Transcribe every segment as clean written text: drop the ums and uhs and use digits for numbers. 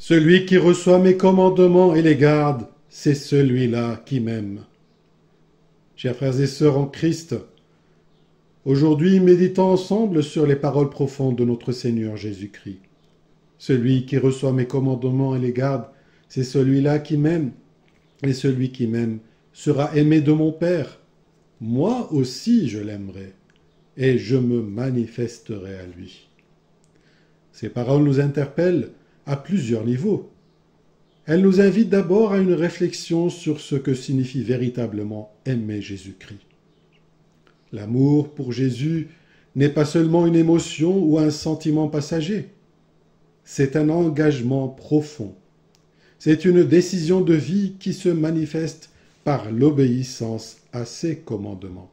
Celui qui reçoit mes commandements et les garde, c'est celui-là qui m'aime. Chers frères et sœurs en Christ, aujourd'hui méditons ensemble sur les paroles profondes de notre Seigneur Jésus-Christ. Celui qui reçoit mes commandements et les garde, c'est celui-là qui m'aime, et celui qui m'aime sera aimé de mon Père. Moi aussi je l'aimerai, et je me manifesterai à lui. Ces paroles nous interpellent à plusieurs niveaux. Elles nous invitent d'abord à une réflexion sur ce que signifie véritablement aimer Jésus-Christ. L'amour pour Jésus n'est pas seulement une émotion ou un sentiment passager. C'est un engagement profond. C'est une décision de vie qui se manifeste par l'obéissance à ses commandements.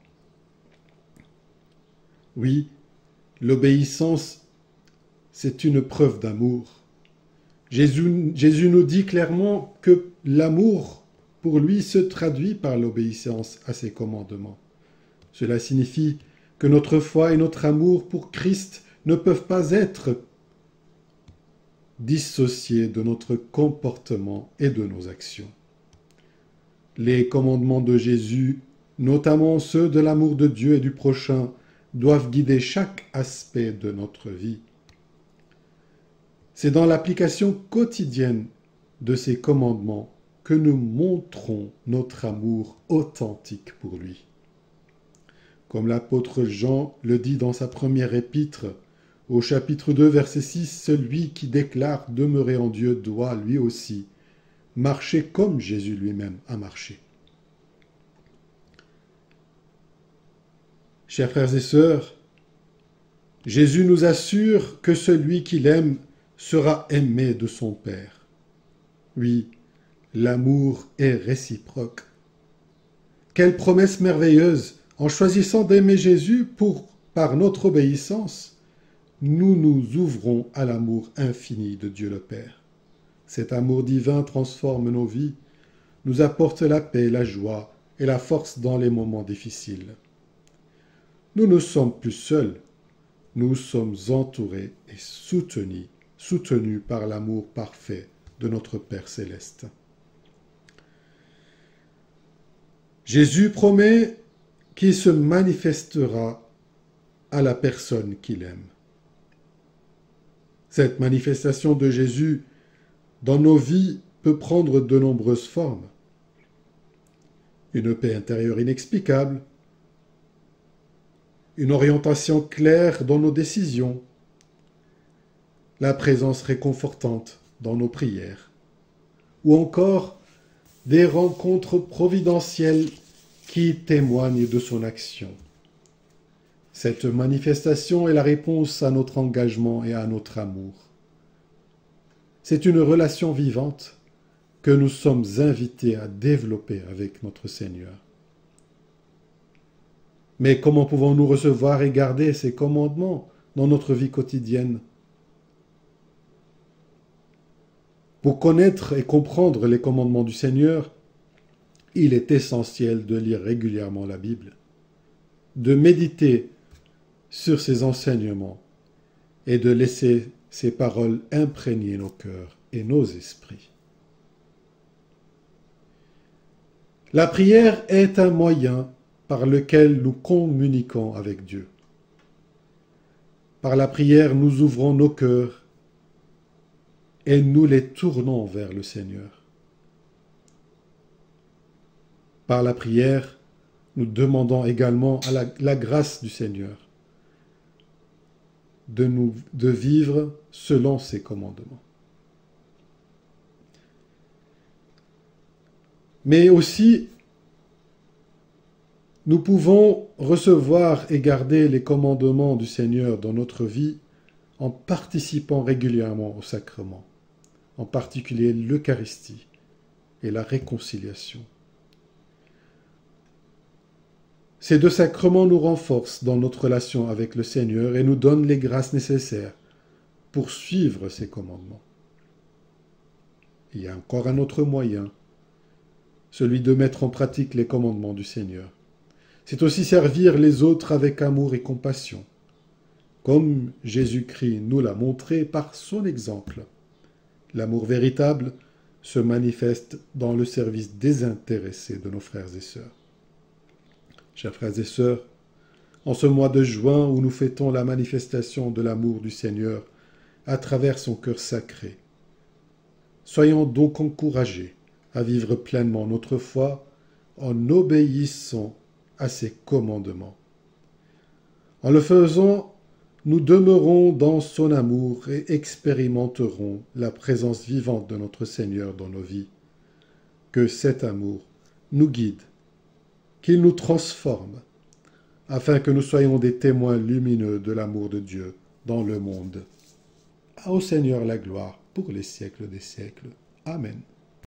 Oui, l'obéissance, c'est une preuve d'amour. Jésus nous dit clairement que l'amour, pour lui, se traduit par l'obéissance à ses commandements. Cela signifie que notre foi et notre amour pour Christ ne peuvent pas être dissociés de notre comportement et de nos actions. Les commandements de Jésus, notamment ceux de l'amour de Dieu et du prochain, doivent guider chaque aspect de notre vie. C'est dans l'application quotidienne de ces commandements que nous montrons notre amour authentique pour lui. Comme l'apôtre Jean le dit dans sa première épître, au chapitre 2, verset 6, « Celui qui déclare demeurer en Dieu doit, lui aussi, marcher comme Jésus lui-même a marché. » Chers frères et sœurs, Jésus nous assure que celui qui l'aime sera aimé de son Père. Oui, l'amour est réciproque. Quelle promesse merveilleuse! En choisissant d'aimer Jésus par notre obéissance, nous nous ouvrons à l'amour infini de Dieu le Père. Cet amour divin transforme nos vies, nous apporte la paix, la joie et la force dans les moments difficiles. Nous ne sommes plus seuls, nous sommes entourés et soutenus par l'amour parfait de notre Père céleste. Jésus promet qu'il se manifestera à la personne qu'il aime. Cette manifestation de Jésus dans nos vies peut prendre de nombreuses formes. Une paix intérieure inexplicable, une orientation claire dans nos décisions, la présence réconfortante dans nos prières, ou encore des rencontres providentielles qui témoignent de son action. Cette manifestation est la réponse à notre engagement et à notre amour. C'est une relation vivante que nous sommes invités à développer avec notre Seigneur. Mais comment pouvons-nous recevoir et garder ces commandements dans notre vie quotidienne? Pour connaître et comprendre les commandements du Seigneur, il est essentiel de lire régulièrement la Bible, de méditer sur ses enseignements et de laisser ses paroles imprégner nos cœurs et nos esprits. La prière est un moyen par lequel nous communiquons avec Dieu. Par la prière, nous ouvrons nos cœurs et nous les tournons vers le Seigneur. Par la prière, nous demandons également à la grâce du Seigneur de vivre selon ses commandements. Mais aussi, nous pouvons recevoir et garder les commandements du Seigneur dans notre vie en participant régulièrement au sacrement, en particulier l'Eucharistie et la réconciliation. Ces deux sacrements nous renforcent dans notre relation avec le Seigneur et nous donnent les grâces nécessaires pour suivre ses commandements. Il y a encore un autre moyen, celui de mettre en pratique les commandements du Seigneur. C'est aussi servir les autres avec amour et compassion, comme Jésus-Christ nous l'a montré par son exemple. L'amour véritable se manifeste dans le service désintéressé de nos frères et sœurs. Chers frères et sœurs, en ce mois de juin où nous fêtons la manifestation de l'amour du Seigneur à travers son cœur sacré, soyons donc encouragés à vivre pleinement notre foi en obéissant à ses commandements. En le faisant, nous demeurons dans son amour et expérimenterons la présence vivante de notre Seigneur dans nos vies. Que cet amour nous guide, qu'il nous transforme, afin que nous soyons des témoins lumineux de l'amour de Dieu dans le monde. Au Seigneur la gloire pour les siècles des siècles. Amen.